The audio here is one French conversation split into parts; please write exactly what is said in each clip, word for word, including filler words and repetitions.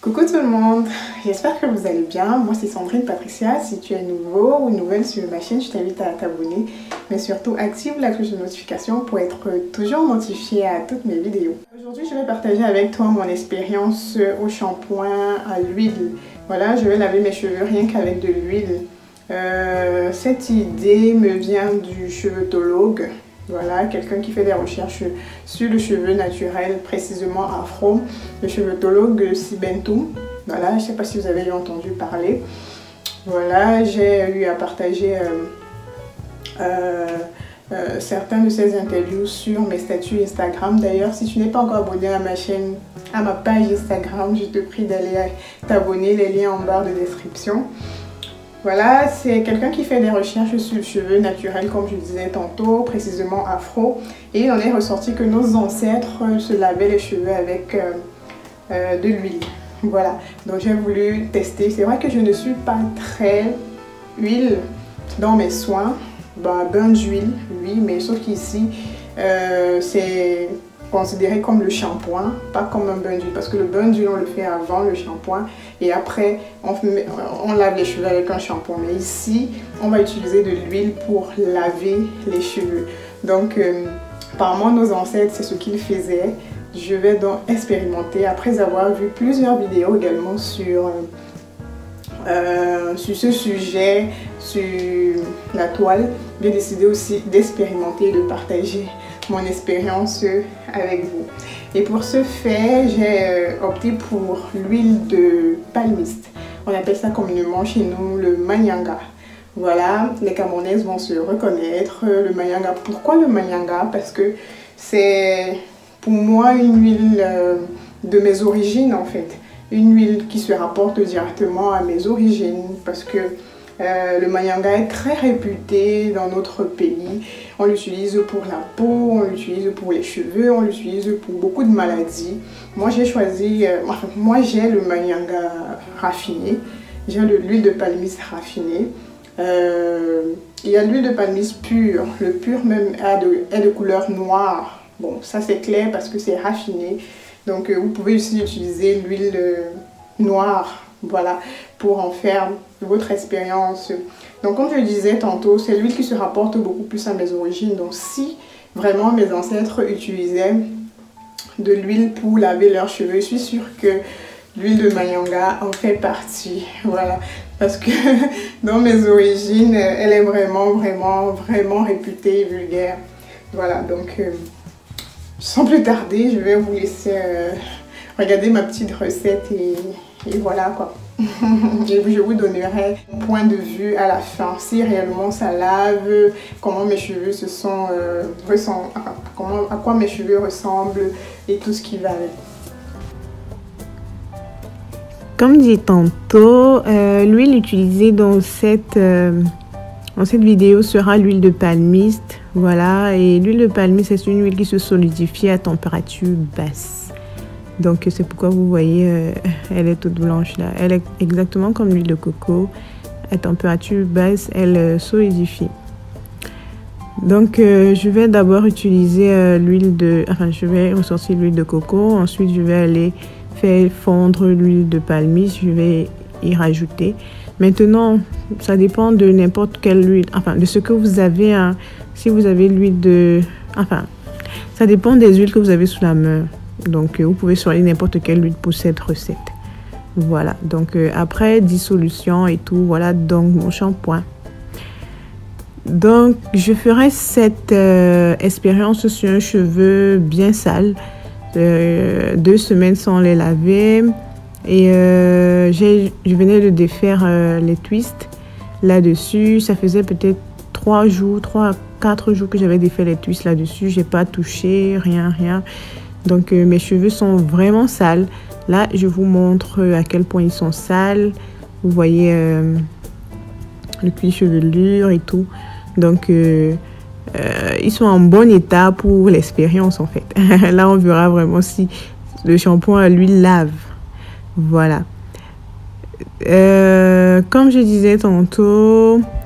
Coucou tout le monde, j'espère que vous allez bien. Moi c'est Sandrine Patricia. Si tu es nouveau ou nouvelle sur ma chaîne, je t'invite à t'abonner. Mais surtout active la cloche de notification pour être toujours notifié à toutes mes vidéos. Aujourd'hui je vais partager avec toi mon expérience au shampoing à l'huile. Voilà, je vais laver mes cheveux rien qu'avec de l'huile. Euh, cette idée me vient du cheveutologue. Voilà, quelqu'un qui fait des recherches sur le cheveu naturel, précisément afro, le cheveutologue Sibentou. Voilà, je ne sais pas si vous avez entendu parler. Voilà, j'ai eu à partager euh, euh, euh, certains de ces interviews sur mes statuts Instagram. D'ailleurs, si tu n'es pas encore abonné à ma chaîne, à ma page Instagram, je te prie d'aller t'abonner, les liens en barre de description. Voilà, c'est quelqu'un qui fait des recherches sur le cheveu naturel, comme je disais tantôt, précisément afro. Et il en est ressorti que nos ancêtres se lavaient les cheveux avec euh, euh, de l'huile. Voilà, donc j'ai voulu tester. C'est vrai que je ne suis pas très huile dans mes soins. Bah, bain d'huile, oui, mais sauf qu'ici, euh, c'est considéré comme le shampoing, pas comme un bain d'huile, parce que le bain d'huile on le fait avant le shampoing et après on, met, on lave les cheveux avec un shampoing, mais ici on va utiliser de l'huile pour laver les cheveux. Donc euh, apparemment nos ancêtres c'est ce qu'ils faisaient. Je vais donc expérimenter après avoir vu plusieurs vidéos également sur Euh, sur ce sujet, sur la toile. J'ai décidé aussi d'expérimenter et de partager mon expérience avec vous. Et pour ce faire, j'ai opté pour l'huile de palmiste. On appelle ça communément chez nous le manyanga. Voilà, les Camerounaises vont se reconnaître. Le manyanga. Pourquoi le manyanga? Parce que c'est pour moi une huile de mes origines en fait. Une huile qui se rapporte directement à mes origines parce que euh, le manyanga est très réputé dans notre pays. On l'utilise pour la peau, on l'utilise pour les cheveux, on l'utilise pour beaucoup de maladies. Moi j'ai choisi, euh, enfin, moi j'ai le manyanga raffiné, j'ai l'huile de palmiste raffinée. Euh, il y a l'huile de palmiste pure, le pur même est de, est de couleur noire. Bon, ça c'est clair parce que c'est raffiné. Donc euh, vous pouvez aussi utiliser l'huile euh, noire, voilà, pour en faire votre expérience. Donc comme je le disais tantôt, c'est l'huile qui se rapporte beaucoup plus à mes origines. Donc si vraiment mes ancêtres utilisaient de l'huile pour laver leurs cheveux, je suis sûre que l'huile de manyanga en fait partie, voilà. Parce que dans mes origines, elle est vraiment, vraiment, vraiment réputée et vulgaire. Voilà, donc... Euh, sans plus tarder, je vais vous laisser euh, regarder ma petite recette et, et voilà quoi. Et je vous donnerai mon point de vue à la fin, si réellement ça lave, comment mes cheveux se sont, euh, ressemblent, enfin, comment, à quoi mes cheveux ressemblent et tout ce qui va avec. Comme dit tantôt, euh, l'huile utilisée dans cette... Euh Dans cette vidéo sera l'huile de palmiste, voilà, et l'huile de palmiste c'est une huile qui se solidifie à température basse. Donc c'est pourquoi vous voyez, euh, elle est toute blanche là. Elle est exactement comme l'huile de coco, à température basse, elle euh, solidifie. Donc euh, je vais d'abord utiliser euh, l'huile de, enfin je vais ressortir l'huile de coco, ensuite je vais aller faire fondre l'huile de palmiste, je vais y rajouter. Maintenant, ça dépend de n'importe quelle huile, enfin de ce que vous avez. Hein. Si vous avez l'huile de... Enfin, ça dépend des huiles que vous avez sous la main. Donc, euh, vous pouvez choisir n'importe quelle huile pour cette recette. Voilà, donc euh, après dissolution et tout, voilà donc mon shampoing. Donc, je ferai cette euh, expérience sur un cheveu bien sale. Euh, deux semaines sans les laver. Et euh, je venais de défaire euh, les twists là-dessus. Ça faisait peut-être trois jours, trois à quatre jours que j'avais défait les twists là-dessus. J'ai pas touché, rien, rien. Donc euh, mes cheveux sont vraiment sales. Là, je vous montre à quel point ils sont sales. Vous voyez euh, le cuir chevelure et tout. Donc euh, euh, ils sont en bon état pour l'expérience en fait. Là, on verra vraiment si le shampoing à l'huile lave. Voilà. Euh, comme je disais tantôt,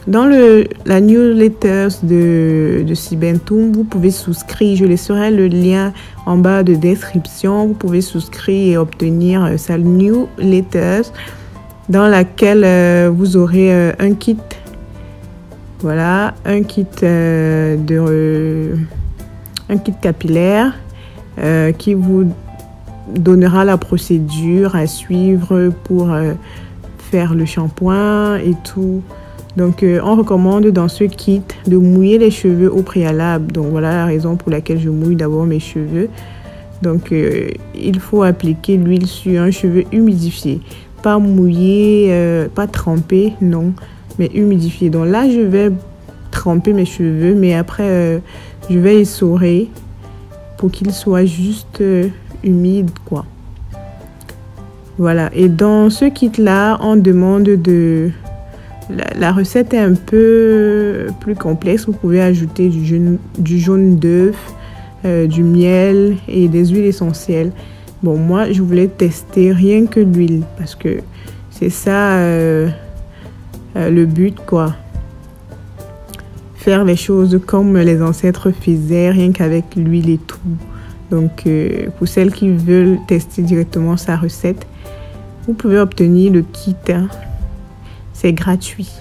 dans le, la newsletter de, de Sibentoum, vous pouvez souscrire. Je laisserai le lien en bas de description. Vous pouvez souscrire et obtenir euh, sa newsletter dans laquelle euh, vous aurez euh, un kit. Voilà, un kit euh, de euh, un kit capillaire euh, qui vous donnera la procédure à suivre pour euh, faire le shampoing et tout. Donc, euh, on recommande dans ce kit de mouiller les cheveux au préalable. Donc, voilà la raison pour laquelle je mouille d'abord mes cheveux. Donc, euh, il faut appliquer l'huile sur un cheveu humidifié. Pas mouillé, euh, pas trempé, non, mais humidifié. Donc là, je vais tremper mes cheveux, mais après, euh, je vais essorer pour qu'ils soient juste euh, humides, quoi. Voilà. Et dans ce kit-là, on demande de... La, la recette est un peu plus complexe. Vous pouvez ajouter du jaune, du jaune d'œuf, euh, du miel et des huiles essentielles. Bon, moi, je voulais tester rien que l'huile parce que c'est ça euh, euh, le but, quoi. Faire les choses comme les ancêtres faisaient, rien qu'avec l'huile et tout. Donc, euh, pour celles qui veulent tester directement sa recette, vous pouvez obtenir le kit, hein. C'est gratuit.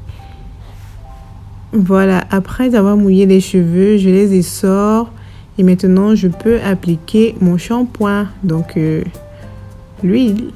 Voilà, après avoir mouillé les cheveux, je les essore. Et maintenant, je peux appliquer mon shampoing. Donc, euh, l'huile.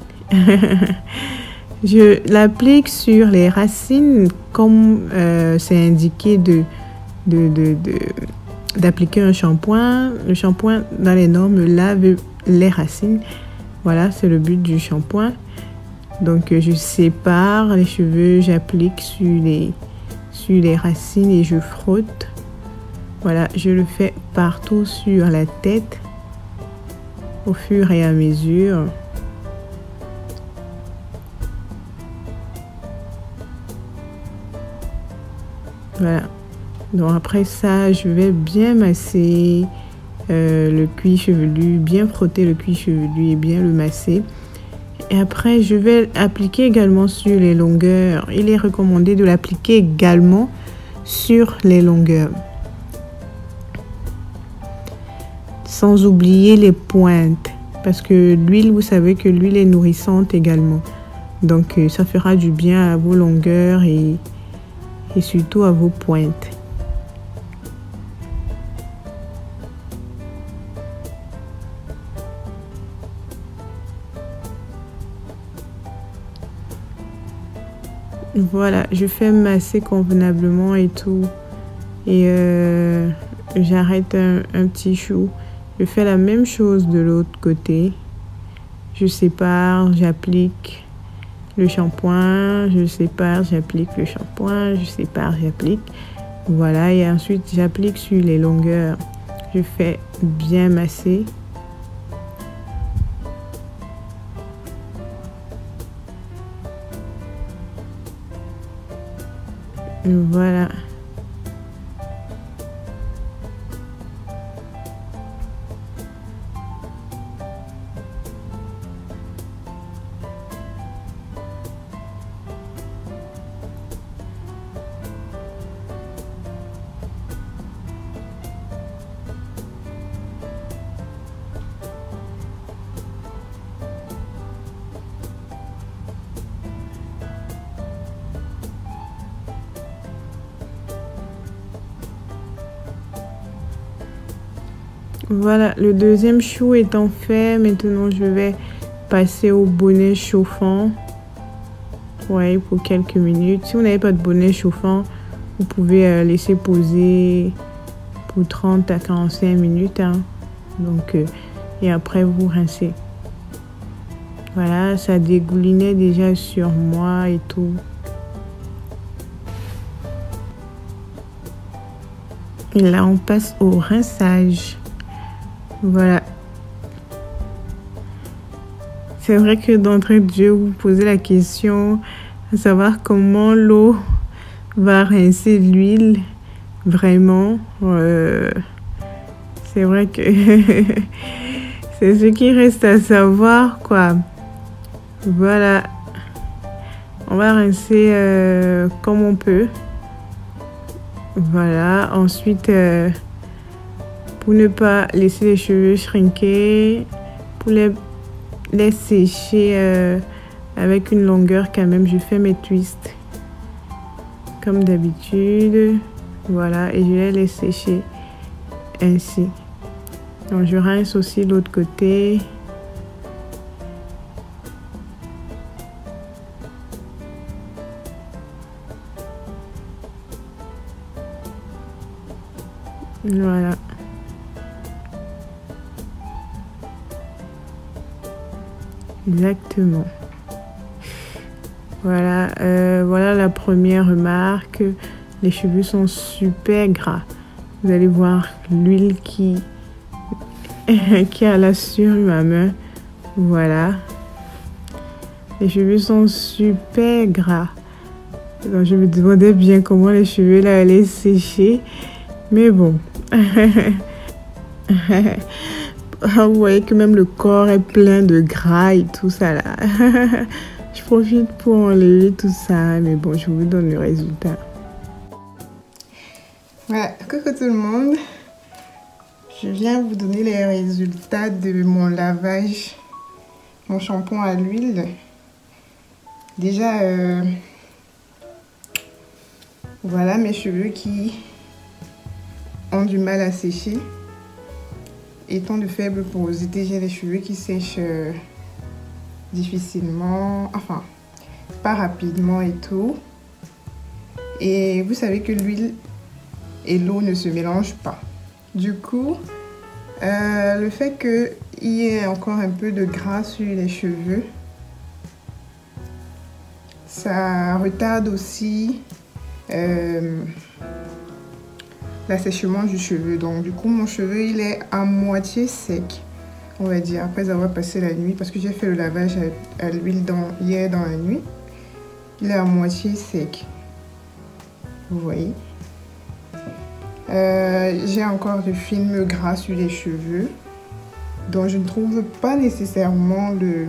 Je l'applique sur les racines comme euh, c'est indiqué de, de, de, de, d'appliquer un shampoing. Le shampoing, dans les normes, lave les racines. Voilà, c'est le but du shampoing. Donc, je sépare les cheveux, j'applique sur les, sur les racines et je frotte. Voilà, je le fais partout sur la tête au fur et à mesure. Voilà. Donc, après ça, je vais bien masser euh, le cuir chevelu, bien frotter le cuir chevelu et bien le masser. Et après, je vais appliquer également sur les longueurs. Il est recommandé de l'appliquer également sur les longueurs. Sans oublier les pointes. Parce que l'huile, vous savez que l'huile est nourrissante également. Donc, ça fera du bien à vos longueurs et, et surtout à vos pointes. Voilà, je fais masser convenablement et tout. Et euh, j'arrête un, un petit chou. Je fais la même chose de l'autre côté. Je sépare, j'applique le shampoing. Je sépare, j'applique le shampoing. Je sépare, j'applique. Voilà, et ensuite j'applique sur les longueurs. Je fais bien masser. Voilà. Voilà, le deuxième chou étant fait, maintenant je vais passer au bonnet chauffant. Ouais, pour quelques minutes. Si vous n'avez pas de bonnet chauffant, vous pouvez euh, laisser poser pour trente à quarante-cinq minutes. Hein. Donc, euh, et après vous rincez. Voilà, ça dégoulinait déjà sur moi et tout. Et là, on passe au rinçage. Voilà. C'est vrai que d'entrée de jeu, vous posez la question à savoir comment l'eau va rincer l'huile. Vraiment. Euh, c'est vrai que c'est ce qui reste à savoir, quoi. Voilà. On va rincer euh, comme on peut. Voilà, ensuite, euh, pour ne pas laisser les cheveux shrinker, pour les, les sécher euh, avec une longueur quand même, je fais mes twists comme d'habitude. Voilà, et je les laisse sécher ainsi. Donc je rince aussi l'autre côté. Voilà. Exactement. Voilà, euh, voilà la première remarque. Les cheveux sont super gras. Vous allez voir l'huile qui, qui a là sur ma main. Voilà. Les cheveux sont super gras. Donc, je me demandais bien comment les cheveux là allaient sécher. Mais bon. Vous voyez que même le corps est plein de gras et tout ça là. Je profite pour enlever tout ça. Mais bon, je vous donne le résultat. Voilà, coucou tout le monde. Je viens vous donner les résultats de mon lavage, mon shampoing à l'huile. Déjà, euh, voilà mes cheveux qui ont du mal à sécher. Étant de faible porosité, j'ai les cheveux qui sèchent euh, difficilement, enfin, pas rapidement et tout. Et vous savez que l'huile et l'eau ne se mélangent pas. Du coup, euh, le fait qu'il y ait encore un peu de gras sur les cheveux, ça retarde aussi euh, l'assèchement du cheveu. Donc du coup, mon cheveu, il est à moitié sec, on va dire, après avoir passé la nuit, parce que j'ai fait le lavage à, à l'huile hier dans la nuit. Il est à moitié sec. Vous voyez. Euh, j'ai encore du film gras sur les cheveux, donc je ne trouve pas nécessairement le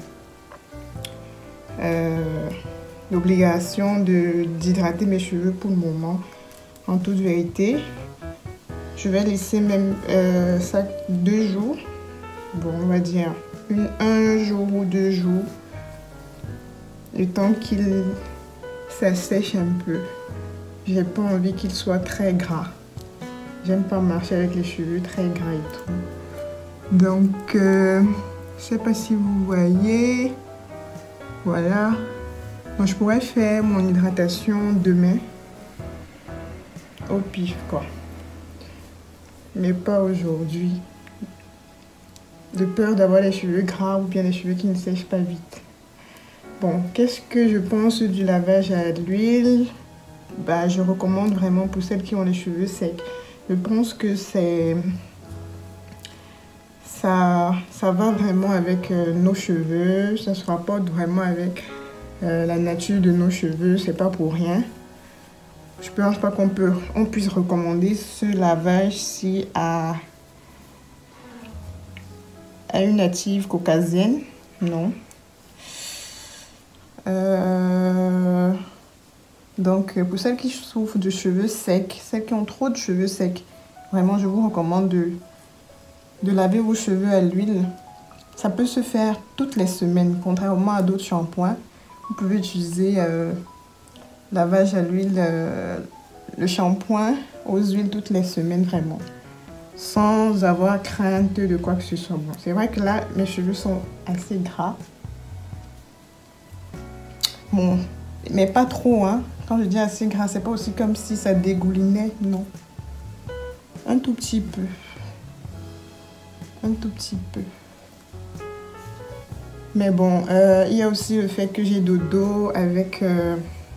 euh, l'obligation de d'hydrater mes cheveux pour le moment. En toute vérité, je vais laisser même euh, ça deux jours, bon on va dire une, un jour ou deux jours, le temps qu'il s'assèche un peu. J'ai pas envie qu'il soit très gras. J'aime pas marcher avec les cheveux très gras et tout. Donc, euh, je sais pas si vous voyez. Voilà. Donc, je pourrais faire mon hydratation demain. Au pif, quoi. Mais pas aujourd'hui. De peur d'avoir les cheveux gras ou bien les cheveux qui ne sèchent pas vite. Bon, qu'est-ce que je pense du lavage à l'huile? Bah, je recommande vraiment pour celles qui ont les cheveux secs. Je pense que c'est ça, ça va vraiment avec euh, nos cheveux, ça se rapporte vraiment avec euh, la nature de nos cheveux, c'est pas pour rien. Je pense pas qu'on peut, on puisse recommander ce lavage-ci à, à une native caucasienne, non. Euh... Donc, pour celles qui souffrent de cheveux secs, celles qui ont trop de cheveux secs, vraiment, je vous recommande de, de laver vos cheveux à l'huile. Ça peut se faire toutes les semaines, contrairement à d'autres shampoings. Vous pouvez utiliser euh, lavage à l'huile, euh, le shampoing aux huiles toutes les semaines, vraiment. Sans avoir crainte de quoi que ce soit. Bon, c'est vrai que là, mes cheveux sont assez gras. Bon, mais pas trop, hein. Quand je dis assez gras, c'est pas aussi comme si ça dégoulinait, non. Un tout petit peu. Un tout petit peu. Mais bon, euh, il y a aussi le fait que j'ai dodo avec, euh,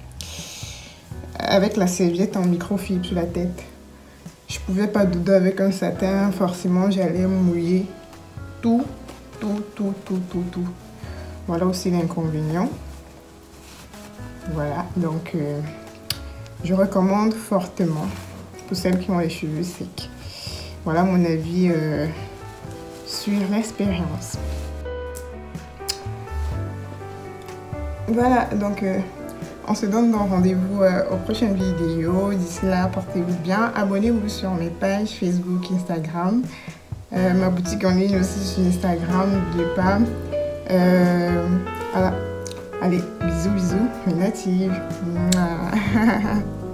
avec la serviette en microfibre sur la tête. Je pouvais pas dodo avec un satin, forcément j'allais mouiller tout, tout, tout, tout, tout, tout. Voilà aussi l'inconvénient. Voilà, donc euh, je recommande fortement pour celles qui ont les cheveux secs. Voilà mon avis euh, sur l'expérience. Voilà, donc euh, On se donne donc rendez-vous euh, aux prochaines vidéos. D'ici là, portez-vous bien. Abonnez-vous sur mes pages Facebook, Instagram. Euh, ma boutique en ligne aussi sur Instagram, n'oubliez pas. Euh, voilà. Allez, bisous, bisous, mes natives. Mouah.